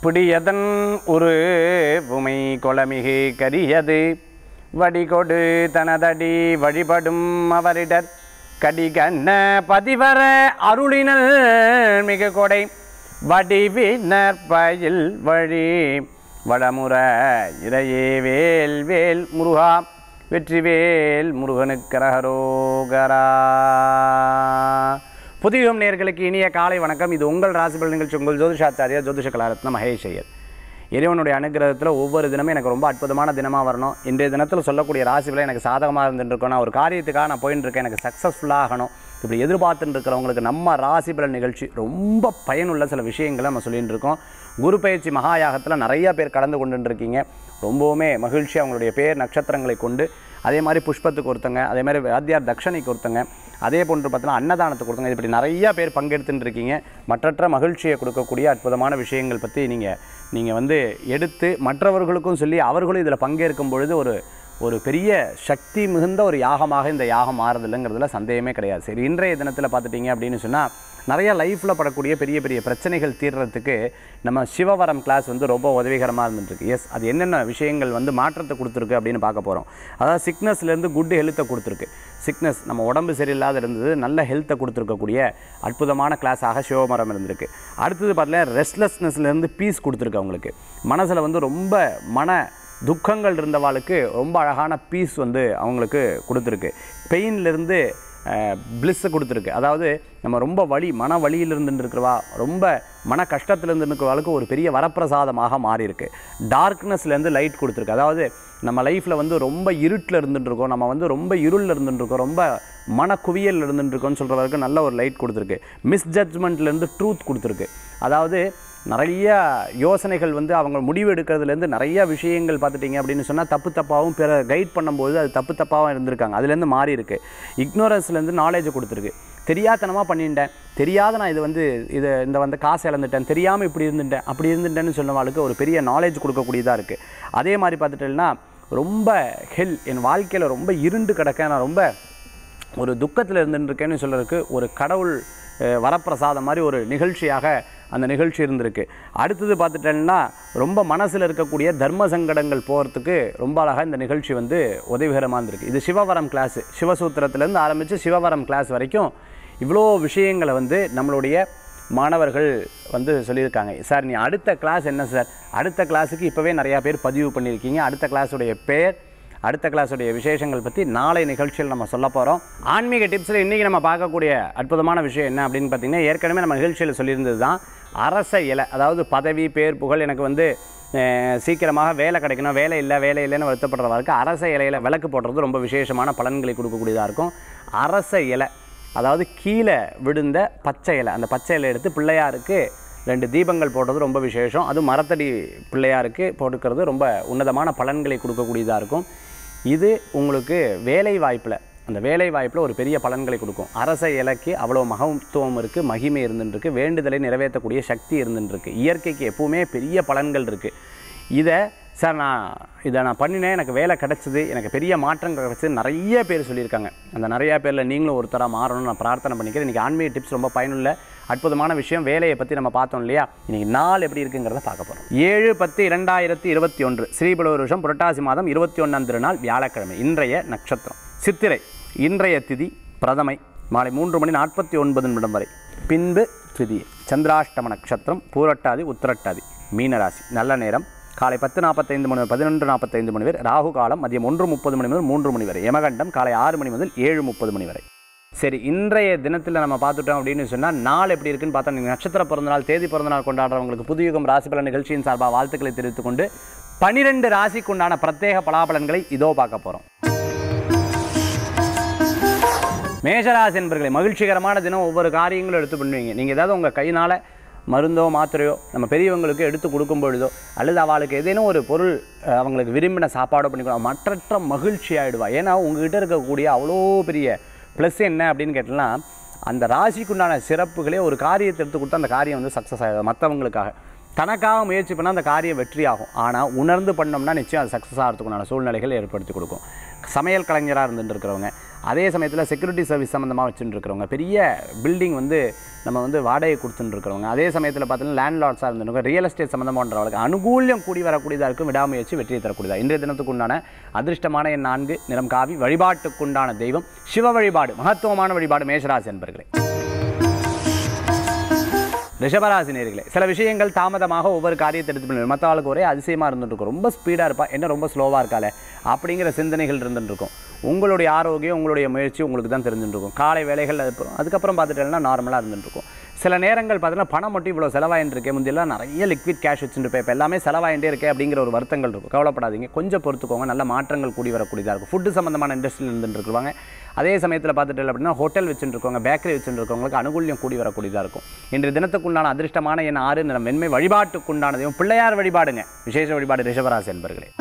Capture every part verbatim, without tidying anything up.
பிடியதன் ஒரு உமை கொளமிகு கரியது வடிகொடு தனதடி வழிபடும் அவரிடர் கடிகண்ண பதிவர அருளினல் மிக கொடை வடிவினர் பயில் வழி வடமுற இறையே வேல் வேல் முருகா வெற்றிவேல் முருகனுக்கரகரோகரா. புதியுகம் நேயர்களுக்கு இனிய காலை வணக்கம். இது உங்கள் ராசிபலன் நிகழ்ச்சி. உங்கள் ஜோதிஷாச்சாரியா ஜோதிஷ கலாரத்ன மகேஷ் ஐயர். இறைவனுடைய அனுகிரகத்தில் ஒவ்வொரு தினமும் எனக்கு ரொம்ப அற்புதமான தினமாக வரணும். இன்றைய தினத்தில் சொல்லக்கூடிய ராசிபலன் எனக்கு சாதகமாக இருந்துருக்கணும். நான் ஒரு காரியத்துக்காக நான் போயின்னு இருக்கேன், எனக்கு சக்ஸஸ்ஃபுல்லாக ஆகணும், இப்படி எதிர்பார்த்துட்டு இருக்கிறவங்களுக்கு நம்ம ராசிபலன் நிகழ்ச்சி ரொம்ப பயனுள்ள சில விஷயங்களை நம்ம சொல்லிகிட்டு இருக்கோம். குரு பயிற்சி மகாயாகத்தில் நிறைய பேர் கலந்து கொண்டு இருக்கீங்க. ரொம்பவுமே மகிழ்ச்சி. அவங்களுடைய பேர் நட்சத்திரங்களை கொண்டு அதே மாதிரி புஷ்பத்துக்கு ஒருத்தங்க, அதே மாதிரி வாத்தியார் தட்சணைக்கு ஒருத்தங்க, அதே போன்று பார்த்தீங்கன்னா அன்னதானத்துக்கு ஒருத்தங்க, இப்படி நிறையா பேர் பங்கெடுத்துட்டு இருக்கீங்க. மற்றற்ற மகிழ்ச்சியை கொடுக்கக்கூடிய அற்புதமான விஷயங்கள் பற்றி நீங்கள் நீங்கள் வந்து எடுத்து மற்றவர்களுக்கும் சொல்லி அவர்களும் இதில் பங்கேற்கும் பொழுது ஒரு ஒரு பெரிய சக்தி மிகுந்த ஒரு யாகமாக இந்த யாகம் மாறுதில்லைங்கிறதுல சந்தேகமே கிடையாது. சரி, இன்றைய தினத்தில் பார்த்துட்டிங்க அப்படின்னு சொன்னால் நிறைய லைஃப்பில் படக்கூடிய பெரிய பெரிய பிரச்சனைகள் தீர்றதுக்கு நம்ம சிவவரம் கிளாஸ் வந்து ரொம்ப உதவிகரமாக இருந்துருக்கு. எஸ், அது என்னென்ன விஷயங்கள் வந்து மாற்றத்தை கொடுத்துருக்கு அப்படின்னு பார்க்க போகிறோம். அதாவது சிக்னஸ்லேருந்து குட் ஹெல்த்தை கொடுத்துருக்கு. சிக்னஸ் நம்ம உடம்பு சரியில்லாத இருந்தது, நல்ல ஹெல்த்தை கொடுத்துருக்கக்கூடிய அற்புதமான கிளாஸாக சிவமரம் இருந்திருக்கு. அடுத்தது பார்த்தீங்கன்னா ரெஸ்ட்லெஸ்னஸ்லேருந்து பீஸ் கொடுத்துருக்கு. அவங்களுக்கு மனசில் வந்து ரொம்ப மன துக்கங்கள் இருந்தவாளுக்கு ரொம்ப அழகான பீஸ் வந்து அவங்களுக்கு கொடுத்துருக்கு. பெயின்லேருந்து பிளிஸ்ஸை கொடுத்துருக்கு. அதாவது நம்ம ரொம்ப வலி மன வலியில் இருந்து இருக்கிறவா, ரொம்ப மன கஷ்டத்துலேருந்து இருக்கிறவாளுக்கு ஒரு பெரிய வரப்பிரசாதமாக மாறி இருக்கு. டார்க்னஸ்லேருந்து லைட் கொடுத்துருக்கு. அதாவது நம்ம லைஃப்பில் வந்து ரொம்ப இருட்டில் இருந்துட்டுருக்கோம், நம்ம வந்து ரொம்ப இருளில் இருந்துட்டுருக்கோம், ரொம்ப மன குவியல் இருந்துட்டுருக்கோன்னு சொல்கிறவருக்கு நல்ல ஒரு லைட் கொடுத்துருக்கு. மிஸ்ஜட்ஜ்மெண்ட்லேருந்து ட்ரூத் கொடுத்துருக்கு. அதாவது நிறைய யோசனைகள் வந்து அவங்க முடிவு எடுக்கிறதுலேருந்து நிறைய விஷயங்கள் பார்த்துட்டிங்க அப்படின்னு சொன்னால் தப்பு தப்பாகவும் பிற கைட் பண்ணும்போது அது தப்பு தப்பாகவும் இருந்திருக்காங்க, அதுலேருந்து மாறி இருக்குது. இக்னோரன்ஸ்லேருந்து நாலேஜை கொடுத்துருக்கு. தெரியாதனமாக பண்ணிட்டேன், தெரியாத நான் இது வந்து இதை இந்த வந்து காசு இழந்துட்டேன், தெரியாமல் இப்படி இருந்துட்டேன் அப்படி இருந்துட்டேன்னு சொன்னவாளுக்கு ஒரு பெரிய நாலேஜ் கொடுக்கக்கூடியதாக இருக்குது. அதே மாதிரி பார்த்துட்டேன்னா ரொம்ப ஹெல், என் வாழ்க்கையில் ரொம்ப இருண்டு கிடக்கேன், நான் ரொம்ப ஒரு துக்கத்தில் இருந்துட்டுருக்கேன்னு சொல்கிறதுக்கு ஒரு கடவுள் வரப்பிரசாதம் மாதிரி ஒரு நிகழ்ச்சியாக அந்த நிகழ்ச்சி இருந்திருக்கு. அடுத்தது பார்த்துட்டேன்னா ரொம்ப மனசில் இருக்கக்கூடிய தர்ம சங்கடங்கள் போகிறதுக்கு ரொம்ப அழகாக இந்த நிகழ்ச்சி வந்து உதவிகரமாக இருந்திருக்கு. இது சிவவரம் கிளாஸு, சிவசூத்திரத்துலேருந்து ஆரம்பித்து சிவவரம் கிளாஸ் வரைக்கும் இவ்வளோ விஷயங்களை வந்து நம்மளுடைய மாணவர்கள் வந்து சொல்லியிருக்காங்க. சார் நீ அடுத்த கிளாஸ் என்ன சார், அடுத்த கிளாஸுக்கு இப்போவே நிறையா பேர் பதிவு பண்ணியிருக்கீங்க. அடுத்த கிளாஸுடைய பேர், அடுத்த கிளாஸுடைய விசேஷங்கள் பற்றி நாளை நிகழ்ச்சியில் நம்ம சொல்ல போகிறோம். ஆன்மீக டிப்ஸில் இன்றைக்கி நம்ம பார்க்கக்கூடிய அற்புதமான விஷயம் என்ன அப்படின்னு பார்த்திங்கன்னா, ஏற்கனவே நம்ம நிகழ்ச்சியில் சொல்லியிருந்தது தான் அரச இலை. அதாவது பதவி பேர் புகழ், எனக்கு வந்து சீக்கிரமாக வேலை கிடைக்கணும், வேலை இல்லை வேலை இல்லைன்னு வருத்தப்படுறவருக்கு அரச இலையில் விளக்கு போடுறது ரொம்ப விசேஷமான பலன்களை கொடுக்கக்கூடியதாக இருக்கும். அரச இலை அதாவது கீழே விழுந்த பச்சை இலை, அந்த பச்சை இலை எடுத்து பிள்ளையாருக்கு ரெண்டு தீபங்கள் போடுறது ரொம்ப விசேஷம். அதுவும் மரத்தடி பிள்ளையாருக்கு போட்டுக்கிறது ரொம்ப உன்னதமான பலன்களை கொடுக்கக்கூடியதாக இருக்கும். இது உங்களுக்கு வேலை வாய்ப்பில், அந்த வேலை வாய்ப்பில் ஒரு பெரிய பலன்களை கொடுக்கும். அரச இலைக்கு அவ்வளோ மகத்துவம் இருக்குது, மகிமை இருந்துருக்கு, வேண்டுதலை நிறைவேற்றக்கூடிய சக்தி இருந்துருக்கு. இயற்கைக்கு எப்பவுமே பெரிய பலன்கள் இருக்குது. இதை சார் நான் இதை நான் பண்ணினேன், எனக்கு வேலை கிடச்சிது, எனக்கு பெரிய மாற்றங்கள் கிடச்சிது நிறைய பேர் சொல்லியிருக்காங்க. அந்த நிறையா பேரில் நீங்களும் ஒருத்தராக மாறணும்னு நான் பிரார்த்தனை பண்ணிக்கிறேன். இன்றைக்கி ஆன்மீக டிப்ஸ் ரொம்ப பயனுள்ள அற்புதமான விஷயம். வேலையை பற்றி நம்ம பார்த்தோம் இல்லையா, இன்றைக்கி நாள் எப்படி இருக்குங்கிறத பார்க்க போகிறோம். ஏழு பத்து இரண்டாயிரத்தி இருபத்தி ஒன்று ஸ்ரீபல வருஷம் புரட்டாசி மாதம் இருபத்தி ஒன்றாம் திருநாள் வியாழக்கிழமை. இன்றைய நட்சத்திரம் சித்திரை. இன்றைய திதி பிரதமை மாலை மூன்று மணி நாற்பத்தி ஒன்பது நிமிடம் வரை. பின்பு திதி சந்திராஷ்டம நட்சத்திரம் பூரட்டாதி உத்திரட்டாதி மீனராசி. நல்ல நேரம் காலை பத்து நாற்பத்தைந்து மணி பதினொன்று நாற்பத்தைந்து மணி வரை. ராகு காலம் மதியம் ஒன்று முப்பது மணி முதல் மூன்று மணி வரை. யமகண்டம் காலை ஆறு மணி முதல் ஏழு முப்பது மணி வரை. சரி, இன்றைய தினத்தில் நம்ம பார்த்துட்டோம் அப்படின்னு சொன்னால் நாள் எப்படி இருக்குன்னு பார்த்தா, நீங்கள் நட்சத்திர பிறந்தநாள் தேதி பிறந்தநாள் கொண்டாடுறவங்களுக்கு புதுயுகம் ராசிபலன் நிகழ்ச்சியின் சார்பாக வாழ்த்துக்களை தெரிவித்துக் கொண்டு பனிரெண்டு ராசிக்கு உண்டான பிரத்யேக பலாபலன்களை இதோ பார்க்க போகிறோம். மேஷராசி என்பர்களை மகிழ்ச்சிகரமான தினம். ஒவ்வொரு காரியங்களும் எடுத்து பண்ணுவீங்க. நீங்கள் ஏதாவது உங்கள் கையினால் மருந்தோ மாத்திரையோ நம்ம பெரியவங்களுக்கு எடுத்து கொடுக்கும் பொழுதோ அல்லது அவளுக்கு ஏதேனும் ஒரு பொருள் அவங்களுக்கு விரும்பின சாப்பாடோ பண்ணிக்கணும், மற்றற்ற மகிழ்ச்சி ஆகிடுவா. ஏன்னா உங்ககிட்ட இருக்கக்கூடிய அவ்வளோ பெரிய ப்ளஸ் என்ன அப்படின்னு கேட்டோம்னா, அந்த ராசிக்குண்டான சிறப்புகளே ஒரு காரியத்தை எடுத்து கொடுத்தா அந்த காரியம் வந்து சக்ஸஸ் ஆகிடும். மற்றவங்களுக்காக தனக்காக முயற்சி பண்ணால் அந்த காரியம் வெற்றி ஆகும். ஆனால் உணர்ந்து பண்ணோம்னா நிச்சயம் அது சக்ஸஸ் ஆகிறதுக்குண்டான சூழ்நிலைகள் ஏற்படுத்தி கொடுக்கும். சமையல் கலைஞராக இருந்துட்டு இருக்கிறவங்க, அதே சமயத்தில் செக்யூரிட்டி சர்வீஸ் சம்மந்தமாக வச்சுட்டு இருக்கிறவங்க, பெரிய பில்டிங் வந்து நம்ம வந்து வாடகை கொடுத்துட்டு இருக்கிறவங்க, அதே சமயத்தில் பார்த்தீங்கன்னா லேண்ட்லார்ட்ஸாக இருந்துருக்கோம், ரியல் எஸ்டேட் சம்மந்தமானவர்களுக்கு அனுகூல்யம் கூடி வரக்கூடியதாக இருக்கும், விடாமுயற்சி வெற்றியை தரக்கூடியதாக. இன்றைய தினத்துக்கு உண்டான அதிர்ஷ்டமான எண் நான்கு, நிறம் காவி, வழிபாட்டுக்குண்டான தெய்வம் சிவ வழிபாடு, மகத்துவமான வழிபாடு. மேஷராசி என்பர்களே. ரிஷபராசி நேயர்களே, சில விஷயங்கள் தாமதமாக ஒவ்வொரு காரியத்தை எடுத்து பண்ணுவோம். மற்ற ஆளுக்கு ஒரே அதிசயமாக இருந்துட்டு இருக்கும், ரொம்ப ஸ்பீடாக இருப்பா, என்ன ரொம்ப ஸ்லோவாக இருக்காளே அப்படிங்கிற சிந்தனைகள் இருந்துட்டு இருக்கும். உங்களுடைய ஆரோக்கியம், உங்களுடைய முயற்சி உங்களுக்கு தான் தெரிஞ்சுட்டு இருக்கும். காலை வேலைகள் அதுக்கப்புறம் அதுக்கப்புறம் பார்த்துட்டேன்னா நார்மலாக இருந்துட்டு இருக்கும். சில நேரங்கள் பார்த்தீங்கன்னா பணம் மட்டும் இவ்வளோ செலவாயின்னு இருக்கே, முந்தியெல்லாம் நிறைய லிக்விட் கேஷ் வச்சுருப்பேன், இப்போ எல்லாமே செலவாயிட்டே இருக்கே அப்படிங்கிற ஒரு வருத்தங்கள் இருக்கும். கவலைப்படாதீங்க, கொஞ்சம் பொறுத்துக்கோங்க, நல்ல மாற்றங்கள் கூடி வரக்கூடியதாக இருக்கும். ஃபுட்டு சம்மந்தமான இண்டஸ்ட்ரியில் இருந்துட்டு இருக்குவாங்க. அதே சமயத்தில் பார்த்துட்டு அப்படின்னா ஹோட்டல் வச்சுட்டு இருக்கவங்க, பேக்கரி வச்சுட்டு இருக்கவங்களுக்கு அனுகூல்யம் கூடி வரக்கூடியதாக இருக்கும். இன்றைய தினத்துக்குண்டான அதிர்ஷ்டமான எண் ஆறு, நிறம் வெண்மை, வழிபாட்டுக்குண்டானதையும் பிள்ளையார் வழிபாடுங்க, விசேஷ வழிபாடு. ரிஷபராசி என்பர்களே.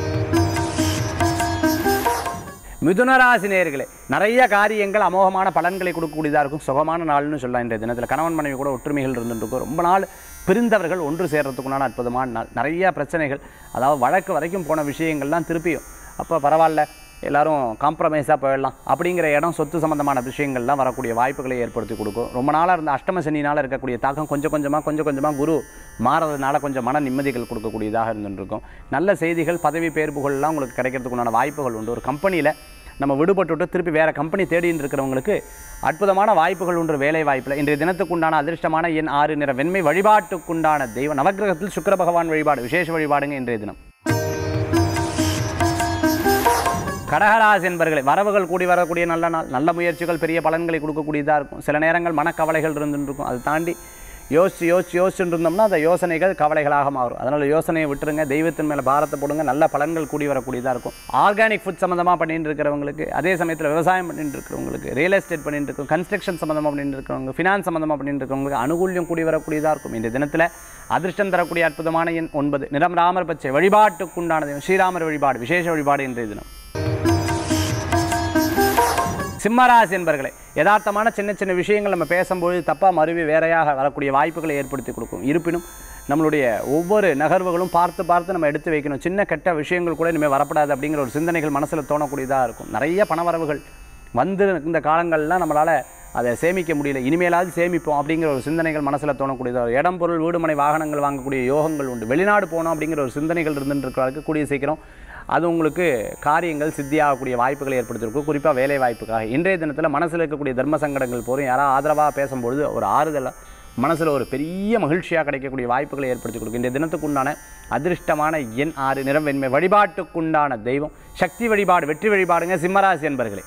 மிதுனராசி நேயர்களே, நிறைய காரியங்கள் அமோகமான பலன்களை கொடுக்கக்கூடியதாக இருக்கும். சுகமான நாள்னு சொல்லலாம். இன்றைய தினத்தில் கணவன் மனைவி கூட ஒற்றுமைகள் இருந்துருக்கும். ரொம்ப நாள் பிரிந்தவர்கள் ஒன்று சேர்றதுக்குண்டான அற்புதமான நாள். நிறைய பிரச்சனைகள், அதாவது வழக்கு வரைக்கும் போன விஷயங்கள்லாம் திருப்பியும் அப்போ பரவாயில்ல, எல்லோரும் காம்ப்ரமைஸாக போயிடலாம் அப்படிங்கிற இடம், சொத்து சம்மந்தமான விஷயங்கள்லாம் வரக்கூடிய வாய்ப்புகளை ஏற்படுத்தி கொடுக்கும். ரொம்ப நாளாக இருந்த அஷ்டம சனினால் இருக்கக்கூடிய தாக்கம் கொஞ்சம் கொஞ்சமாக கொஞ்சம் கொஞ்சமாக குரு மாறதுனால கொஞ்சம் மன நிம்மதிகள் கொடுக்கக்கூடியதாக இருந்துருக்கும். நல்ல செய்திகள், பதவி பேர் புகழெல்லாம் உங்களுக்கு கிடைக்கிறதுக்குண்டான வாய்ப்புகள் உண்டு. ஒரு கம்பெனியில் நம்ம விடுபட்டுவிட்டு திருப்பி வேறு கம்பெனி தேடின்னு இருக்கிறவங்களுக்கு அற்புதமான வாய்ப்புகள் உண்டு வேலை வாய்ப்பில். இன்றைய தினத்துக்குண்டான அதிர்ஷ்டமான எண் ஆறு, நிற வெண்மை, வழிபாட்டுக்குண்டான தெய்வம் நவக்கிரகத்தில் சுக்கிர பகவான் வழிபாடு, விசேஷ வழிபாடுங்க இன்றைய தினம். கடகராசி என்பர்களே, வரவுகள் கூடி வரக்கூடிய நல்ல நாள். நல்ல முயற்சிகள் பெரிய பலன்களை கொடுக்கக்கூடியதாக இருக்கும். சில நேரங்கள் மனக்கவலைகள் இருந்துருக்கும். அதை தாண்டி யோசிச்சு யோசிச்சு யோசிச்சுட்டு இருந்தோம்னா அந்த யோசனைகள் கவலைகளாக மாறும். அதனால் யோசனையை விட்டுருங்க, தெய்வத்தின் மேலே பாரத்தை போடுங்க, நல்ல பலன்கள் கூடி வரக்கூடியதாக இருக்கும். ஆர்கானிக் ஃபுட் சம்மந்தமாக பண்ணிட்டு இருக்கிறவங்களுக்கு, அதே சமயத்தில் விவசாயம் பண்ணிட்டு இருக்கிறவங்களுக்கு, ரியல் எஸ்டேட் பண்ணிட்டு இருக்கவங்க, கன்ஸ்ட்ரக்ஷன் சம்மந்தமாக பண்ணிட்டு இருக்கிறவங்க, ஃபினான்ஸ் சம்மந்தமாக பண்ணிட்டு இருக்கிறவங்களுக்கு அனுகூல்யம் கூடி வரக்கூடியதாக இருக்கும். இந்த தினத்தில் அதிர்ஷ்டம் தரக்கூடிய அற்புதமான எண் ஒன்பது, நிறம் ராமர் பச்சை, வழிபாட்டுக்குண்டானது ஸ்ரீராமர் வழிபாடு, விசேஷ வழிபாடு இன்றைய தினம். சிம்மராசி என்பர்களே, யதார்த்தமான சின்ன சின்ன விஷயங்கள் நம்ம பேசும்போது தப்பாக மறுவி வேறையாக வரக்கூடிய வாய்ப்புகளை ஏற்படுத்தி கொடுக்கும். இருப்பினும் நம்மளுடைய ஒவ்வொரு நகர்வுகளும் பார்த்து பார்த்து நம்ம எடுத்து வைக்கணும். சின்ன கெட்ட விஷயங்கள் கூட இனிமேல் வரப்படாது அப்படிங்கிற ஒரு சிந்தனைகள் மனசில் தோணக்கூடியதாக இருக்கும். நிறைய பணவரவுகள் வந்து இந்த காலங்கள்லாம் நம்மளால் அதை சேமிக்க முடியல, இனிமேலாவது சேமிப்போம் அப்படிங்கிற ஒரு சிந்தனைகள் மனசில் தோணக்கூடியதாக. இடம் பொருள் வீடுமனை வாகனங்கள் வாங்கக்கூடிய யோகங்கள் உண்டு. வெளிநாடு போனோம் அப்படிங்கிற ஒரு சிந்தனைகள் இருந்துட்டு இருக்கிறவருக்கு கூடிய சீக்கிரம் அது உங்களுக்கு காரியங்கள் சித்தியாகக்கூடிய வாய்ப்புகளை ஏற்படுத்தியிருக்கும். குறிப்பாக வேலை வாய்ப்புக்காக இன்றைய தினத்தில் மனசில் இருக்கக்கூடிய தர்ம சங்கடங்கள் போகிறோம், யாராவது ஆதரவாக பேசும்பொழுது ஒரு ஆறுதலாக மனசில் ஒரு பெரிய மகிழ்ச்சியாக கிடைக்கக்கூடிய வாய்ப்புகளை ஏற்படுத்தி கொடுக்கும். இன்றைய தினத்துக்குண்டான அதிர்ஷ்டமான எண் ஆறு, நிறம் வெண்மை, வழிபாட்டுக்குண்டான தெய்வம் சக்தி வழிபாடு, வெற்றி வழிபாடுங்க சிம்மராசி என்பர்களே.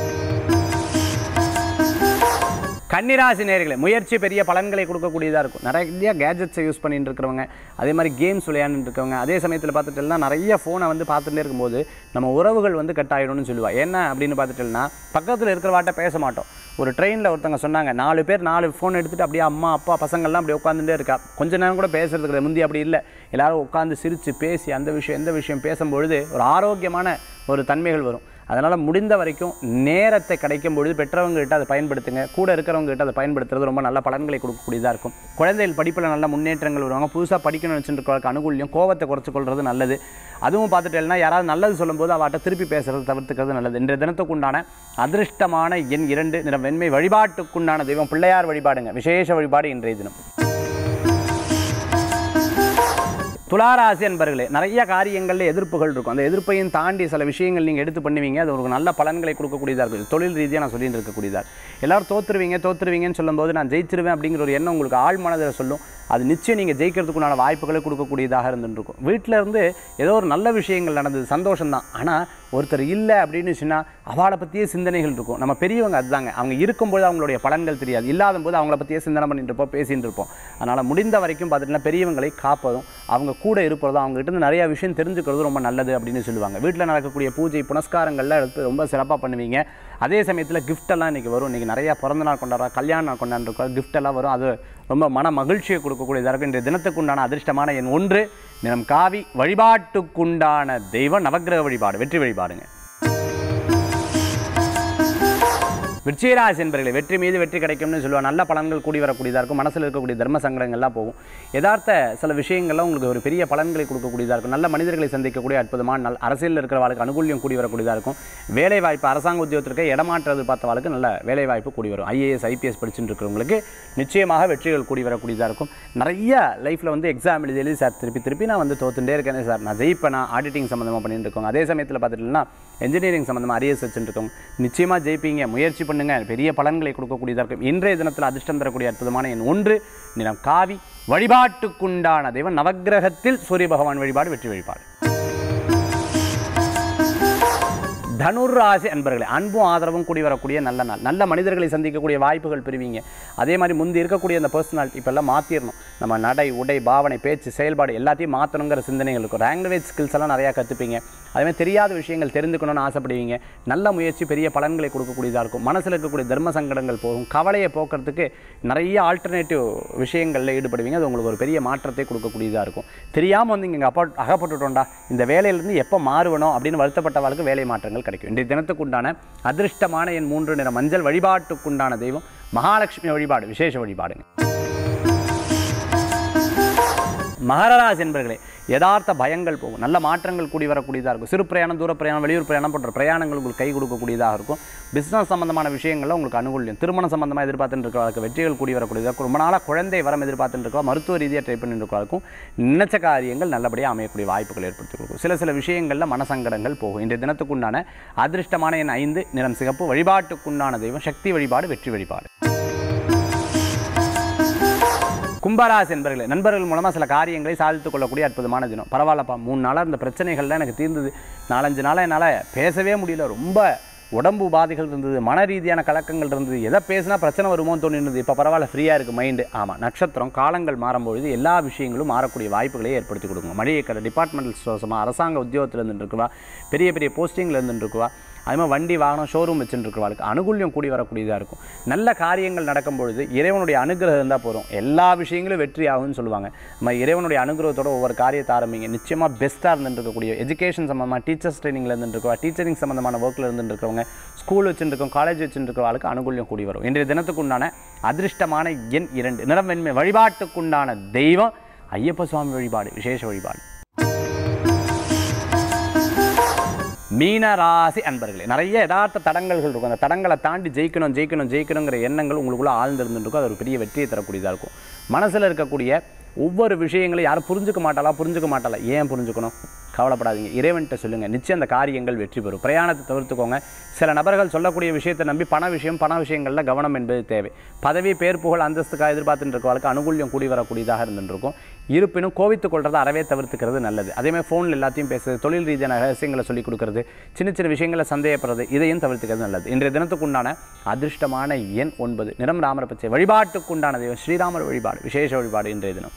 கன்னிராசி நேயர்களே, முயற்சி பெரிய பலன்களை கொடுக்கக்கூடியதாக இருக்கும். நிறைய கேஜெட்ஸை யூஸ் பண்ணிட்டு இருக்கிறவங்க, அதே மாதிரி கேம்ஸ் விளையாண்டுட்டு இருக்கவங்க, அதே சமயத்தில் பார்த்துட்டேன்னா நிறைய ஃபோனை வந்து பார்த்துட்டே இருக்கும்போது நம்ம உறவுகள் வந்து கட் ஆகிடும்னு சொல்லுவாள். என்ன அப்படின்னு பார்த்துட்டேன்னா, பக்கத்தில் இருக்கிறவாட்ட பேச மாட்டோம். ஒரு ட்ரெயினில் ஒருத்தவங்க சொன்னாங்க, நாலு பேர் நாலு ஃபோன் எடுத்துகிட்டு அப்படியே அம்மா அப்பா பசங்கள்லாம் அப்படி உட்காந்துட்டே இருக்கா. கொஞ்ச நேரம் கூட பேசுறது கிடையாது. முந்தி அப்படி இல்லை, எல்லோரும் உட்காந்து சிரித்து பேசி அந்த விஷயம் எந்த விஷயம் பேசும்பொழுது ஒரு ஆரோக்கியமான ஒரு தன்மைகள் வரும். அதனால் முடிந்த வரைக்கும் நேரத்தை கிடைக்கும் பொழுது பெற்றவங்ககிட்ட அதை பயன்படுத்துங்க, கூட இருக்கிறவங்ககிட்ட அதை பயன்படுத்துறது ரொம்ப நல்ல பலன்களை கொடுக்கக்கூடியதாக இருக்கும். குழந்தைகள் படிப்பில் நல்ல முன்னேற்றங்கள் வருவாங்க. புதுசாக படிக்கணும்னு வச்சுருக்கிறவங்களுக்கு அனுகூல்யம், கோவத்தை குறைச்சிக்கொள்வது நல்லது. அதுவும் பார்த்துட்டேன்னா யாராவது நல்லது சொல்லும்போது அவட்ட திருப்பி பேசுகிறது தவிர்த்துக்கிறது நல்லது. இன்றைய தினத்துக்குண்டான அதிர்ஷ்டமான எண் இரண்டு, நிறம் வெண்மை, வழிபாட்டுக்குண்டான தெய்வம் பிள்ளையார் வழிபாடுங்க, விசேஷ வழிபாடு இன்றைய தினம். துளாராசி என்பர்களே, நிறைய காரியங்களில் எதிர்ப்புகள் இருக்கும். அந்த எதிர்ப்பையும் தாண்டி சில விஷயங்கள் நீங்கள் எடுத்து பண்ணுவீங்க, அது ஒரு நல்ல பலன்களை கொடுக்கக்கூடியதாக இருக்குது. தொழில் ரீதியாக நான் சொல்லிட்டு இருக்கக்கூடியதாக, எல்லோரும் தோற்றுருவீங்க தோற்றுருவீங்கன்னு சொல்லும்போது நான் ஜெயிச்சிருவேன் அப்படிங்கிற ஒரு எண்ணம் உங்களுக்கு ஆழ் மனதில் சொல்லும். அது நிச்சயம் நீங்கள் ஜெயிக்கிறதுக்குண்டான வாய்ப்புகளை கொடுக்கக்கூடியதாக இருந்துருக்கும். வீட்டில் இருந்து ஏதோ ஒரு நல்ல விஷயங்கள் நடந்தது, சந்தோஷம்தான். ஆனால் ஒருத்தர் இல்லை அப்படின்னு சொன்னால் அவளை பற்றியே சிந்தனைகள் இருக்கும். நம்ம பெரியவங்க அதுதாங்க, அவங்க இருக்கும்போது அவங்களுடைய பலன்கள் தெரியாது, இல்லாத போது அவங்கள பற்றியே சிந்தனை பண்ணிட்டு இருப்போம், பேசிகிட்டு இருப்போம். அதனால் முடிந்த வரைக்கும் பார்த்துட்டிங்கன்னா பெரியவங்களை காப்பதும் அவங்க கூட இருப்பதும் அவங்ககிட்ட நிறையா விஷயம் தெரிஞ்சுக்கிறது ரொம்ப நல்லது அப்படின்னு சொல்லுவாங்க. வீட்டில் நடக்கக்கூடிய பூஜை புனஸ்காரங்கள்லாம் எடுத்து ரொம்ப சிறப்பாக பண்ணுவீங்க. அதே சமயத்தில் கிஃப்டெல்லாம் இன்றைக்கி வரும். இன்றைக்கி நிறையா பிறந்த நாள் கொண்டாடுறா, கல்யாணம் நாள் கொண்டாடுறா, கிஃப்டெல்லாம் வரும். அது ரொம்ப மன மகிழ்ச்சியை கொடுக்கக்கூடியதாக இருக்கும். இன்றைய தினத்துக்குண்டான அதிர்ஷ்டமான எண் ஒன்று, நிறம் காவி, வழிபாட்டுக்குண்டான தெய்வம் நவக்கிரக வழிபாடு, வெற்றி வழிபாடுங்க. விருச்சிக ராசி என்பவர்களே, வெற்றி மீது வெற்றி கிடைக்கும்னு சொல்லுவாங்க. நல்ல பலன்கள் கூடி வரக்கூடியதாக இருக்கும். மனசில் இருக்கக்கூடிய தர்ம சங்கடங்கள்லாம் போகும். யதார்த்த சில விஷயங்கள்லாம் உங்களுக்கு ஒரு பெரிய பலன்களை கொடுக்கக்கூடியதாக இருக்கும். நல்ல மனிதர்களை சந்திக்கக்கூடிய அற்புதமான நாள். அரசியலில் இருக்கிறவர்களுக்கு அனுகூல்யம் கூடி வரக்கூடியதாக இருக்கும். வேலை வாய்ப்பு, அரசாங்க உத்தியோகத்திற்கு இடமாற்றது பார்த்தவர்களுக்கு நல்ல வேலை வாய்ப்பு கூடி வரும். ஐஏஎஸ் ஐபிஎஸ் படிச்சுட்டு இருக்கிறவங்களுக்கு நிச்சயமாக வெற்றிகள் கூடி வரக்கூடியதாக இருக்கும். நிறைய லைஃப்பில் வந்து எக்ஸாம் எழுதி எழுதி சார் திருப்பி திருப்பி நான் வந்து தோத்துட்டே இருக்கேன் சார், நான் ஜெயிப்பேனா, ஆடிட்டிங் சம்மந்தமாக பண்ணிட்டு இருக்கோங்க. அதே சமயத்தில் பார்த்துட்டீங்கன்னா இன்ஜினியரிங் சம்மந்தமாக அரியர்ஸ் வச்சுட்டு இருக்கோங்க. நிச்சயமாக ஜெயிப்பீங்க, முயற்சி பண்ணுங்க, பெரிய பலன்களை கொடுக்கக்கூடியதாக இருக்கும். இன்றைய தினத்தில் அதிர்ஷ்டம் தரக்கூடிய அற்புதமான எண் ஒன்று, நிறம் காவி. வழிபாட்டுக்குண்டான தெய்வம் நவக்கிரகத்தில் சூரிய பகவான் வழிபாடு வெற்றி வழிபாடு. தனுர் ராசி அன்பர்களே, அன்பும் ஆதரவும் கூடி வரக்கூடிய நல்ல நாள். நல்ல மனிதர்களை சந்திக்கக்கூடிய வாய்ப்புகள் பெறுவீங்க. அதே மாதிரி முந்தி இருக்கக்கூடிய அந்த பர்சனாலிட்டி இப்போல்லாம் மாற்றிடணும். நம்ம நடை, உடை, பாவனை, பேச்சு, செயல்பாடு எல்லாத்தையும் மாற்றணுங்கிற சிந்தனைகள் இருக்கும். லாங்குவேஜ் ஸ்கில்ஸ் எல்லாம் நிறையா கற்றுப்பீங்க. அதேமாதிரி தெரியாத விஷயங்கள் தெரிந்துக்கணும்னு ஆசைப்படுவீங்க. நல்ல முயற்சி பெரிய பலன்களை கொடுக்கக்கூடியதாக இருக்கும். மனசில் இருக்கக்கூடிய தர்ம சங்கடங்கள் போகும். கவலையை போக்குறதுக்கு நிறைய ஆல்டர்னேட்டிவ் விஷயங்களில் ஈடுபடுவீங்க. அது உங்களுக்கு ஒரு பெரிய மாற்றத்தை கொடுக்கக்கூடியதாக இருக்கும். தெரியாமல் வந்து இங்கே அப்பா அகப்பட்டுட்டோண்டா, இந்த வேலையிலேருந்து எப்போ மாறுவணும் அப்படின்னு வருத்தப்பட்டவர்களுக்கு வேலை மாற்றங்கள் கிடைக்கும். இன்றைய தினத்துக்குண்டான அதிர்ஷ்டமான என் மூன்று நிற மஞ்சள். வழிபாட்டுக்குண்டான தெய்வம் மகாலட்சுமி வழிபாடு விசேஷ வழிபாடுங்க. மகர ராசி என்பவர்களே, யதார்த்த பயங்கள் போகும். நல்ல மாற்றங்கள் கூடி வரக்கூடியதாக இருக்கும். சிறு பிரயாணம், தூர பிரயாணம், வெளியூர் பிரயாணம் போன்ற பிரயாணங்கள் உங்களுக்கு கை கொடுக்கக்கூடியதாக இருக்கும். பிஸ்னஸ் சம்பந்தமான விஷயங்களில் உங்களுக்கு அனுகூல்யம். திருமணம் சம்பந்தமாக எதிர்பார்த்துட்டு இருக்கிறவங்களுக்கு வெற்றிகள் கூடி வரக்கூடியதாக இருக்கும். ரொம்ப நாளாக குழந்தை வரம் எதிர்பார்த்துட்டு இருக்கா, மருத்துவ ரீதியாக ட்ரை பண்ணிட்டு இருக்கிறவங்களுக்கும் நினைச்ச காரியங்கள் நல்லபடியாக அமையக்கூடிய வாய்ப்புகள் ஏற்படுத்தி கொடுக்கும். சில சில விஷயங்களில் மனசங்கடங்கள் போகும். இன்றைய தினத்துக்குண்டான அதிர்ஷ்டமான எண் ஐந்து, நிறம் சிகப்பு. வழிபாட்டுக்குண்டான தெய்வம் சக்தி வழிபாடு வெற்றி வழிபாடு. கும்பராசி என்பர்களே, நண்பர்கள் மூலமாக சில காரியங்களை சாதித்துக் கொள்ளக்கூடிய அற்புதமான தினம். பரவாயில்லப்பா, மூணு நாளாக இருந்த பிரச்சனைகள்லாம் எனக்கு தீர்ந்தது, நாலஞ்சு நாளாக என்னால் பேசவே முடியல, ரொம்ப உடம்பு உபாதைகள் இருந்தது, மன ரீதியான கலக்கங்கள் இருந்தது, எதை பேசினா பிரச்சனை வருமோன்னு தோணிருந்தது, இப்போ பரவாயில்ல, ஃப்ரீயாக இருக்குது மைண்டு. ஆமாம், நட்சத்திரம் காலங்கள் மாறும்பொழுது எல்லா விஷயங்களும் மாறக்கூடிய வாய்ப்புகளை ஏற்படுத்தி கொடுங்க. மளிகை கடை, டிபார்ட்மெண்டல் ஸ்டோர்ஸமாக, அரசாங்க உத்தியோகத்தில் இருந்துருக்குவா, பெரிய பெரிய போஸ்டிங்கில் இருந்துருக்குவா, அது மாதிரி வண்டி வாகனம் ஷோரூம் வச்சுருக்கிறவாளுக்கு அனுகூல்யம் கூடி வரக்கூடியதாக இருக்கும். நல்ல காரியங்கள் நடக்கும்பொழுது இறைவனுடைய அனுகிரகம் இருந்தால் போகிறோம், எல்லா விஷயங்களும் வெற்றி ஆகும்னு சொல்லுவாங்க. நம்ம இறைவனுடைய அனுகிரகத்தோட ஒவ்வொரு காரியத்தை ஆரம்பிங்க. நிச்சயமாக பெஸ்ட்டாக இருந்துருக்கக்கூடிய எஜுகேஷன் சம்மந்தமாக டீச்சர்ஸ் ட்ரைனிங்கில் இருந்துருக்கவா, டீச்சரிங் சம்மந்தமான ஒர்க்கில் இருந்துருக்கவங்க, ஸ்கூல் வச்சுருக்கோம், காலேஜ் வச்சுருக்கிறவாளுக்கு அனுகூல்யம் கூடி வரும். இன்றைய தினத்துக்குண்டான அதிர்ஷ்டமான எண் இரண்டு, நிறம் வெண்மை. வழிபாட்டுக்குண்டான தெய்வம் ஐயப்ப சுவாமி வழிபாடு விசேஷ வழிபாடு. மீன ராசி அன்பர்களே, நிறைய யதார்த்த தடங்கல்கள் இருக்கும். அந்த தடங்களை தாண்டி ஜெயிக்கணும் ஜெயிக்கணும் ஜெயிக்கணுங்கிற எண்ணங்கள் உங்களுக்குள்ளே ஆழ்ந்திருந்துருக்கும். அது ஒரு பெரிய வெற்றியை தரக்கூடியதாக இருக்கும். மனசில் இருக்கக்கூடிய ஒவ்வொரு விஷயங்களும் யாரும் புரிஞ்சுக்க மாட்டாளா புரிஞ்சுக்க மாட்டாளா ஏன் புரிஞ்சுக்கணும்? கவலைப்படாதீங்க, இறைவன்கிட்ட சொல்லுங்கள், நிச்சயம் அந்த காரியங்கள் வெற்றி பெறும். பிரயாணத்தை தவிர்த்துக்கோங்க. சில நபர்கள் சொல்லக்கூடிய விஷயத்தை நம்பி பண விஷயம் பண விஷயங்களில் கவனம் என்பது தேவை. பதவி, பேர், புகழ், அந்தஸ்துக்காக எதிர்பார்த்துட்டு இருக்கவங்களுக்கு அனுகூல்யம் கூடி வரக்கூடியதாக இருந்துருக்கும். இருப்பினும் கோவித்துக் கொள்றதை அறவே தவிர்த்துக்கிறது நல்லது. அதேமாதிரி ஃபோனில் எல்லாத்தையும் பேசுறது, தொழில் ரீதியான ரகசியங்களை சொல்லிக் கொடுக்குறது, சின்ன சின்ன விஷயங்களை சந்தேகப்படுறது, இதையும் தவிர்த்துக்கிறது நல்லது. இன்றைய தினத்துக்குண்டான அதிர்ஷ்டமான எண் ஒன்பது, நிறம் ராமர் பச்சை. வழிபாட்டுக்குண்டான தெய்வம் ஸ்ரீராமர் வழிபாடு விசேஷ வழிபாடு. இன்றைய தினம்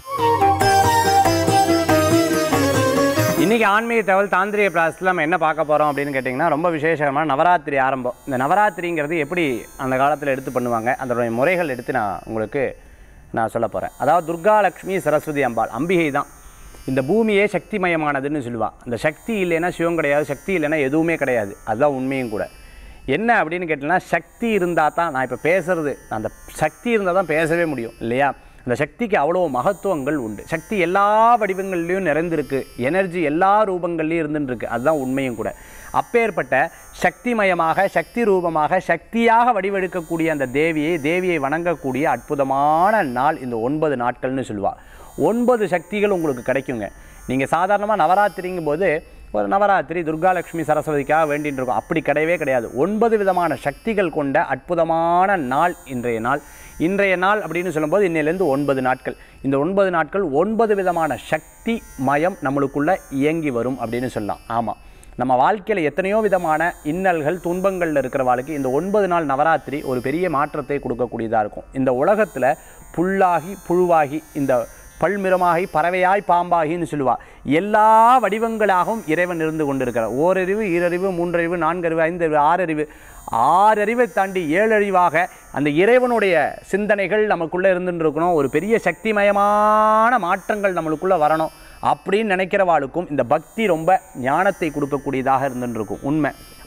இன்றைக்கி ஆன்மீக தகவல் தாந்திரிக பிராசத்தில் நம்ம என்ன பார்க்க போகிறோம் அப்படின்னு கேட்டிங்கன்னா, ரொம்ப விசேஷமான நவராத்திரி ஆரம்பம். இந்த நவராத்திரிங்கிறது எப்படி அந்த காலத்தில் எடுத்து பண்ணுவாங்க, அதனுடைய முறைகள் எடுத்து நான் உங்களுக்கு நான் சொல்ல போகிறேன். அதாவது துர்கா, லக்ஷ்மி, சரஸ்வதி, அம்பாள், அம்பிகை தான் இந்த பூமியே சக்திமயமானதுன்னு சொல்லுவாள். அந்த சக்தி இல்லைன்னா சிவம் கிடையாது, சக்தி இல்லைன்னா எதுவுமே கிடையாது. அதுதான் உண்மையும் கூட. என்ன அப்படின்னு கேட்டிங்கன்னா, சக்தி இருந்தால் தான் நான் இப்போ பேசுகிறது, அந்த சக்தி இருந்தால் தான் பேசவே முடியும் இல்லையா? அந்த சக்திக்கு அவ்வளோ மகத்துவங்கள் உண்டு. சக்தி எல்லா வடிவங்கள்லேயும் நிறைந்திருக்கு, எனர்ஜி எல்லா ரூபங்கள்லேயும் இருந்துருக்கு. அதுதான் உண்மையும் கூட. அப்பேற்பட்ட சக்திமயமாக, சக்தி ரூபமாக, சக்தியாக வடிவெடுக்கக்கூடிய அந்த தேவியை தேவியை வணங்கக்கூடிய அற்புதமான நாள் இந்த ஒன்பது நாட்கள்னு சொல்லுவாள். ஒன்பது சக்திகள் உங்களுக்கு கிடைக்குங்க. நீங்கள் சாதாரணமாக நவராத்திரிங்கும் போது ஒரு நவராத்திரி துர்கா, லக்ஷ்மி, சரஸ்வதிக்காக வேண்டின்னு இருக்கும். அப்படி கிடையவே கிடையாது. ஒன்பது விதமான சக்திகள் கொண்ட அற்புதமான நாள் இன்றைய நாள். இன்றைய நாள் அப்படின்னு சொல்லும்போது இன்னிலேருந்து ஒன்பது நாட்கள். இந்த ஒன்பது நாட்கள் ஒன்பது விதமான சக்தி மயம் நம்மளுக்குள்ளே இயங்கி வரும் அப்படின்னு சொல்லலாம். ஆமாம், நம்ம வாழ்க்கையில் எத்தனையோ விதமான இன்னல்கள், துன்பங்களில் இருக்கிற வாழ்க்கை இந்த ஒன்பது நாள் நவராத்திரி ஒரு பெரிய மாற்றத்தை கொடுக்கக்கூடியதாக இருக்கும். இந்த உலகத்தில் புல்லாகி புழுவாகி, இந்த பல்மிரமாகி, பறவையாய், பாம்பாகின்னு சொல்லுவாள். எல்லா வடிவங்களாகவும் இறைவன் இருந்து கொண்டிருக்கிறார். ஓரறிவு, ஈரறிவு, மூன்றறிவு, நான்கறிவு, ஐந்தறிவு, ஆறறிவு, ஆறறிவை தாண்டி ஏழறிவாக அந்த இறைவனுடைய சிந்தனைகள் நமக்குள்ளே இருந்துட்டு இருக்கணும். ஒரு பெரிய சக்திமயமான மாற்றங்கள் நம்மளுக்குள்ளே வரணும் அப்படின்னு நினைக்கிறவாளுக்கும் இந்த பக்தி ரொம்ப ஞானத்தை கொடுக்கக்கூடியதாக இருந்துட்டு இருக்கும். உண்மை.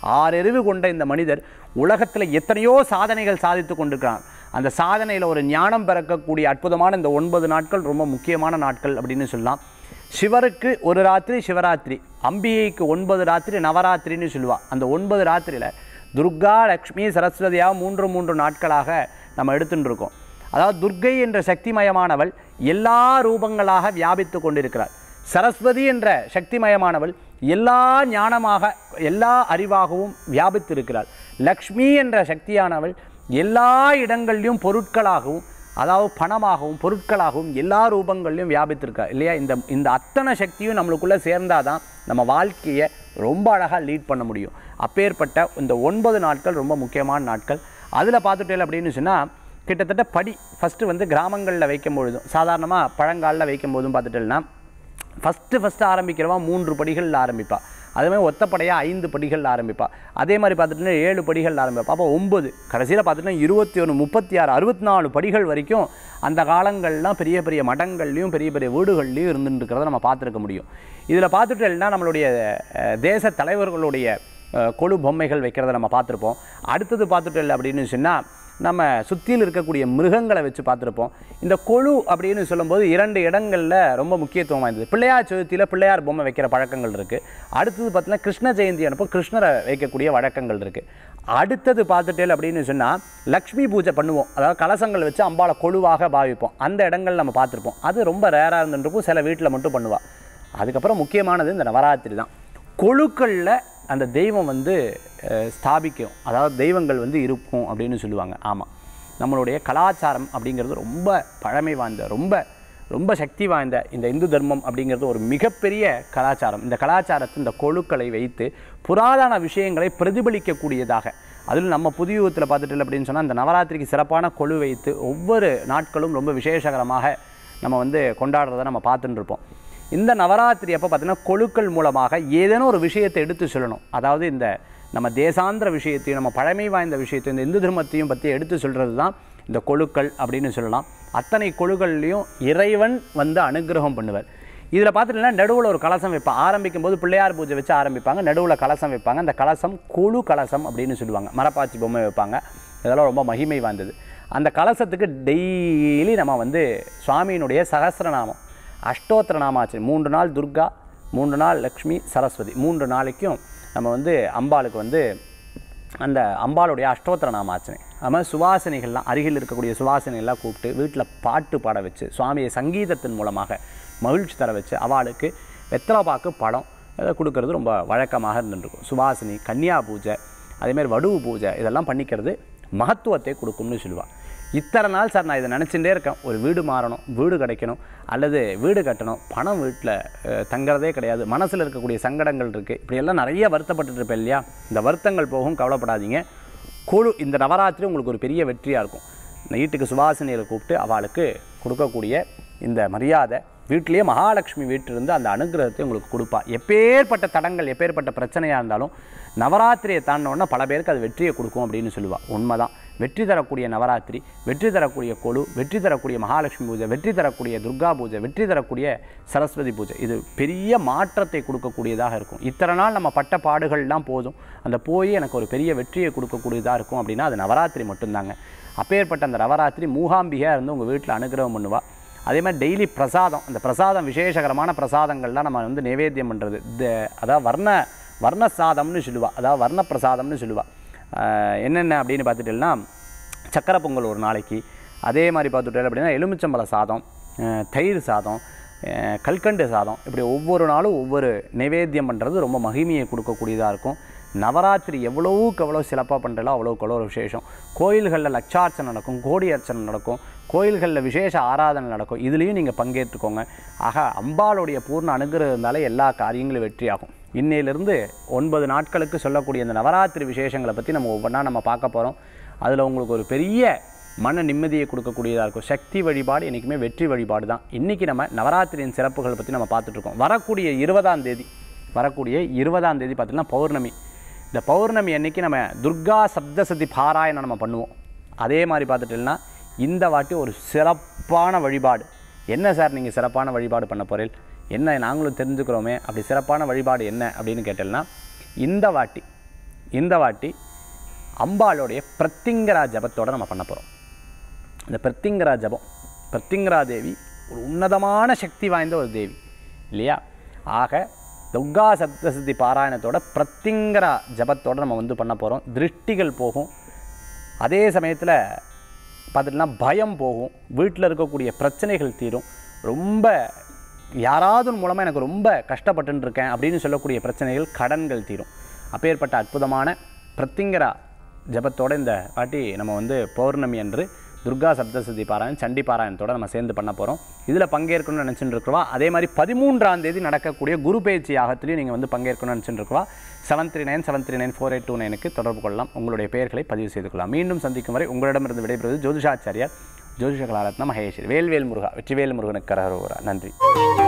ஆறறிவு கொண்ட இந்த மனிதர் உலகத்தில் எத்தனையோ சாதனைகள் சாதித்து கொண்டிருக்கிறார். அந்த சாதனையில் ஒரு ஞானம் பிறக்கக்கூடிய அற்புதமான இந்த ஒன்பது நாட்கள் ரொம்ப முக்கியமான நாட்கள் அப்படின்னு சொல்லலாம். சிவருக்கு ஒரு ராத்திரி சிவராத்திரி, அம்பிகைக்கு ஒன்பது ராத்திரி நவராத்திரின்னு சொல்லுவாள். அந்த ஒன்பது ராத்திரியில் துர்கா, லக்ஷ்மி, சரஸ்வதியாக மூன்று மூன்று நாட்களாக நம்ம எடுத்துட்டு இருக்கோம். அதாவது துர்கை என்ற சக்திமயமானவள் எல்லா ரூபங்களாக வியாபித்து கொண்டிருக்கிறாள். சரஸ்வதி என்ற சக்திமயமானவள் எல்லா ஞானமாக எல்லா அறிவாகவும் வியாபித்திருக்கிறாள். லக்ஷ்மி என்ற சக்தியானவள் எல்லா இடங்கள்லையும் பொருட்களாகவும், அதாவது பணமாகவும் பொருட்களாகவும் எல்லா ரூபங்கள்லையும் வியாபித்திருக்காள் இல்லையா. இந்த இந்த அத்தனை சக்தியும் நம்மளுக்குள்ளே சேர்ந்தாதான் நம்ம வாழ்க்கையை ரொம்ப அழகாக லீட் பண்ண முடியும். அப்பேற்பட்ட இந்த ஒன்பது நாட்கள் ரொம்ப முக்கியமான நாட்கள். அதில் பார்த்துட்டேன் அப்படின்னு சொன்னால் கிட்டத்தட்ட படி ஃபஸ்ட்டு வந்து கிராமங்களில் வைக்கும் பொழுதும் சாதாரணமாக பழங்காலில் வைக்கும் போதும் பார்த்துட்டேன்னா ஃபஸ்ட்டு ஃபஸ்ட்டு ஆரம்பிக்கிறவா மூன்று படிகளில் ஆரம்பிப்பாள். அதேமாதிரி ஒத்தப்படையாக ஐந்து படிகளில் ஆரம்பிப்பாள். அதே மாதிரி பார்த்துட்டுன்னா ஏழு படிகளில் ஆரம்பிப்பாள். அப்போ ஒம்பது, கடைசியில் பார்த்துட்டுனா இருபத்தி ஒன்று, முப்பத்தி ஆறு, அறுபத்தி நாலு படிகள் வரைக்கும் அந்த காலங்கள்லாம் பெரிய பெரிய மடங்கள்லையும் பெரிய பெரிய வீடுகள்லையும் இருந்துட்டு இருக்கிறத நம்ம பார்த்துருக்க முடியும். இதில் பார்த்துட்டேன்னா நம்மளுடைய தேச தலைவர்களுடைய கொழு பொம்மைகள் வைக்கிறத நம்ம பார்த்துருப்போம். அடுத்தது பார்த்துட்டேன் அப்படின்னு சொன்னால் நம்ம சுற்றியில் இருக்கக்கூடிய மிருகங்களை வச்சு பார்த்துருப்போம். இந்த கொழு அப்படின்னு சொல்லும்போது இரண்டு இடங்களில் ரொம்ப முக்கியத்துவம் வாய்ந்தது. பிள்ளையார் சதுர்த்தியில் பிள்ளையார் பொம்மை வைக்கிற பழக்கங்கள் இருக்குது. அடுத்தது பார்த்தீங்கன்னா கிருஷ்ண ஜெயந்தி அனுப்போ கிருஷ்ணரை வைக்கக்கூடிய வழக்கங்கள் இருக்குது. அடுத்தது பார்த்துட்டேன் அப்படின்னு சொன்னால் லக்ஷ்மி பூஜை பண்ணுவோம். அதாவது கலசங்கள் வச்சு அம்பாளை கொழுவாக பாவிப்போம். அந்த இடங்கள் நம்ம பார்த்துருப்போம். அது ரொம்ப ரேராக இருந்துருக்கும், சில வீட்டில் மட்டும் பண்ணுவாள். அதுக்கப்புறம் முக்கியமானது இந்த நவராத்திரி தான். கொழுக்களில் அந்த தெய்வம் வந்து ஸ்தாபிக்கும், அதாவது தெய்வங்கள் வந்து இருக்கும் அப்படின்னு சொல்லுவாங்க. ஆமாம், நம்மளுடைய கலாச்சாரம் அப்படிங்கிறது ரொம்ப பழமை வாய்ந்த ரொம்ப ரொம்ப சக்தி வாய்ந்த இந்த இந்து தர்மம் அப்படிங்கிறது ஒரு மிகப்பெரிய கலாச்சாரம். இந்த கலாச்சாரத்தை இந்த கொழுக்களை வைத்து புராதன விஷயங்களை பிரதிபலிக்கக்கூடியதாக, அதில் நம்ம புதுயுகத்தில் பார்த்துட்டு அப்படின்னு சொன்னால் இந்த நவராத்திரிக்கு சிறப்பான கொழு வைத்து ஒவ்வொரு நாட்களும் ரொம்ப விசேஷகரமாக நம்ம வந்து கொண்டாடுறதை நம்ம பார்த்துட்டு இருப்போம். இந்த நவராத்திரி அப்போ பார்த்திங்கன்னா கொழுக்கள் மூலமாக ஏதேனும் ஒரு விஷயத்தை எடுத்து சொல்லணும். அதாவது இந்த நம்ம தேசாந்திர விஷயத்தையும் நம்ம பழமை வாய்ந்த விஷயத்தையும் இந்த இந்து தர்மத்தையும் பற்றி எடுத்து சொல்கிறது தான் இந்த கொழுக்கள் அப்படின்னு சொல்லலாம். அத்தனை கொழுக்கள்லையும் இறைவன் வந்து அனுகிரகம் பண்ணுவார். இதில் பார்த்துட்டிங்கன்னா நடுவில் ஒரு கலசம் வைப்பாங்க. ஆரம்பிக்கும் போது பிள்ளையார் பூஜை வச்சு ஆரம்பிப்பாங்க, நடுவில் கலசம் வைப்பாங்க. அந்த கலசம் கொழு கலசம் அப்படின்னு சொல்லுவாங்க. மரப்பாச்சி பொம்மை வைப்பாங்க. இதெல்லாம் ரொம்ப மகிமை வாய்ந்தது. அந்த கலசத்துக்கு டெய்லி நம்ம வந்து சுவாமியினுடைய சகஸ்ரநாமம் அஷ்டோத்திர நாமாச்சு, மூன்று நாள் துர்கா, மூன்று நாள் லக்ஷ்மி, சரஸ்வதி, மூன்று நாளைக்கும் நம்ம வந்து அம்பாளுக்கு வந்து அந்த அம்பாளுடைய அஷ்டோத்திர நாமாச்சனை, அது மாதிரி சுவாசனைகள்லாம் அருகில் இருக்கக்கூடிய சுவாசனைகள்லாம் கூப்பிட்டு வீட்டில் பாட்டு பாட வச்சு சுவாமியை சங்கீதத்தின் மூலமாக மகிழ்ச்சி தர வச்சு அவளுக்கு வெத்தலைப்பாக்கு படம் அதை கொடுக்கறது ரொம்ப வழக்கமாக இருந்துருக்கும். சுவாசினி, கன்னியா பூஜை, அதேமாதிரி வடுவு பூஜை இதெல்லாம் பண்ணிக்கிறது மகத்துவத்தை கொடுக்கும்னு சொல்லுவாள். இத்தனை நாள் சார் நான் இதை நினச்சிட்டே இருக்கேன், ஒரு வீடு மாறணும், வீடு கிடைக்கணும், அல்லது வீடு கட்டணும், பணம் வீட்டில் தங்கிறதே கிடையாது, மனசில் இருக்கக்கூடிய சங்கடங்கள் இருக்குது, இப்படியெல்லாம் நிறைய வருத்தப்பட்டு இருப்பேன் இல்லையா. இந்த வருத்தங்கள் போகும், கவலைப்படாதீங்க. கொழு இந்த நவராத்திரி உங்களுக்கு ஒரு பெரிய வெற்றியாக இருக்கும். வீட்டுக்கு சுவாசினியில் கூப்பிட்டு அவளுக்கு கொடுக்கக்கூடிய இந்த மரியாதை, வீட்டிலேயே மகாலட்சுமி வீட்டிலிருந்து அந்த அனுகிரகத்தை உங்களுக்கு கொடுப்பா. எப்பேற்பட்ட தடங்கள் எப்பேற்பட்ட பிரச்சனையாக இருந்தாலும் நவராத்திரியை தாண்டினோன்னா பல பேருக்கு அது வெற்றியை கொடுக்கும் அப்படின்னு சொல்லுவாள். உண்மைதான். வெற்றி தரக்கூடிய நவராத்திரி, வெற்றி தரக்கூடிய கொழு, வெற்றி தரக்கூடிய மகாலட்சுமி பூஜை, வெற்றி தரக்கூடிய துர்கா பூஜை, வெற்றி தரக்கூடிய சரஸ்வதி பூஜை, இது பெரிய மாற்றத்தை கொடுக்கக்கூடியதாக இருக்கும். இத்தனை நாள் நம்ம பட்ட பாடுகள்லாம் போதும், அந்த போய் எனக்கு ஒரு பெரிய வெற்றியை கொடுக்கக்கூடியதாக இருக்கும் அப்படின்னா அது நவராத்திரி மட்டும்தாங்க. அப்பேற்பட்ட அந்த நவராத்திரி மூகாம்பிகையாக இருந்து உங்கள் வீட்டில் அனுகிரகம் பண்ணுவாள். அதே மாதிரி டெய்லி பிரசாதம், அந்த பிரசாதம் விசேஷகரமான பிரசாதங்கள்லாம் நம்ம வந்து நைவேத்தியம் பண்ணுறது. இந்த அதாவது வர்ண வர்ண சாதம்னு சொல்லுவாள், அதாவது வர்ண பிரசாதம்னு சொல்லுவாள். என்னென்ன அப்படின்னு பார்த்துட்டேன்னா சக்கரை பொங்கல் ஒரு நாளைக்கு, அதே மாதிரி பார்த்துட்டேன் அப்படின்னா எலுமிச்சம்பழ சாதம், தயிர் சாதம், கல்கண்டு சாதம், இப்படி ஒவ்வொரு நாளும் ஒவ்வொரு நைவேத்தியம் பண்ணுறது ரொம்ப மகிமையை கொடுக்கக்கூடியதாக இருக்கும். நவராத்திரி எவ்வளவுக்கு எவ்வளோ சிறப்பாக பண்ணுறதோ அவ்வளோக்கு எவ்வளோ விசேஷம். கோயில்களில் லட்சார்ச்சனை நடக்கும், கோடி அர்ச்சனை நடக்கும், கோயில்களில் விசேஷ ஆராதனை நடக்கும். இதுலேயும் நீங்கள் பங்கேற்றுக்கோங்க. ஆக அம்பாளுடைய பூர்ண அனுகிரகம் இருந்தாலே எல்லா காரியங்களும் வெற்றியாகும். இன்னையிலிருந்து ஒன்பது நாட்களுக்கு சொல்லக்கூடிய இந்த நவராத்திரி விசேஷங்களை பற்றி நம்ம ஒவ்வொன்றா நம்ம பார்க்க போகிறோம். அதில் உங்களுக்கு ஒரு பெரிய மன நிம்மதியை கொடுக்கக்கூடியதாக இருக்கும். சக்தி வழிபாடு என்றைக்குமே வெற்றி வழிபாடு தான். இன்றைக்கி நம்ம நவராத்திரியின் சிறப்புகளை பற்றி நம்ம பார்த்துட்ருக்கோம். வரக்கூடிய இருபதாம் தேதி வரக்கூடிய இருபதாம் தேதி பார்த்திங்கன்னா பௌர்ணமி. இந்த பௌர்ணமி அன்றைக்கி நம்ம துர்கா சப்தசதி பாராயணம் நம்ம பண்ணுவோம். அதே மாதிரி பார்த்துட்டோம்னா இந்த வாட்டி ஒரு சிறப்பான வழிபாடு. என்ன சார் நீங்கள் சிறப்பான வழிபாடு பண்ண போகிறீர்கள், என்ன நாங்களும் தெரிஞ்சுக்கிறோமே, அப்படி சிறப்பான வழிபாடு என்ன அப்படின்னு கேட்டேன்னா இந்த வாட்டி இந்த வாட்டி அம்பாளுடைய பிரத்திங்கரா ஜபத்தோடு நம்ம பண்ண போகிறோம். இந்த பிரத்திங்கரா ஜபம், பிரத்திங்கரா தேவி ஒரு உன்னதமான சக்தி வாய்ந்த ஒரு தேவி இல்லையா? ஆக துர்கா சப்தசதி பாராயணத்தோட பிரத்திங்கரா ஜபத்தோடு நம்ம வந்து பண்ண போகிறோம். திருஷ்டிகள் போகும், அதே சமயத்தில் பார்த்துட்டுனா பயம் போகும், வீட்டில் இருக்கக்கூடிய பிரச்சனைகள் தீரும். ரொம்ப யாராவது மூலமாக எனக்கு ரொம்ப கஷ்டப்பட்டு இருக்கேன் அப்படின்னு சொல்லக்கூடிய பிரச்சனைகள், கடன்கள் தீரும். அப்பேற்பட்ட அற்புதமான பிரத்திங்கரா ஜபத்தோடு இந்த வாட்டி நம்ம வந்து பௌர்ணமி அன்று துர்கா சப்தசதி பாராயணம், சண்டி பாராயணத்தோடு நம்ம சேர்ந்து பண்ண போகிறோம். இதில் பங்கேற்கணும்னு நினச்சிட்டு இருக்கிறவா, அதே மாதிரி பதிமூன்றாம் தேதி நடக்கக்கூடிய குரு பேச்சு யாகத்திலையும் நீங்கள் வந்து பங்கேற்கணும்னு நினச்சிட்டு இருக்கவா seven three nine seven three nine four eight two நைனுக்கு தொடர்பு கொள்ளலாம். உங்களுடைய பெயர்களை பதிவு செய்து கொள்ளலாம். மீண்டும் சந்திக்கும் வரை உங்களிடமிருந்து விடைபெறுவது ஜோதிஷாச்சாரியார் ஜோதிஷ கலாரத்ன மகேஷ். வேல்வேல் முருகா, வெற்றிவேல் முருகனுக்கு கரகரோகரா. நன்றி.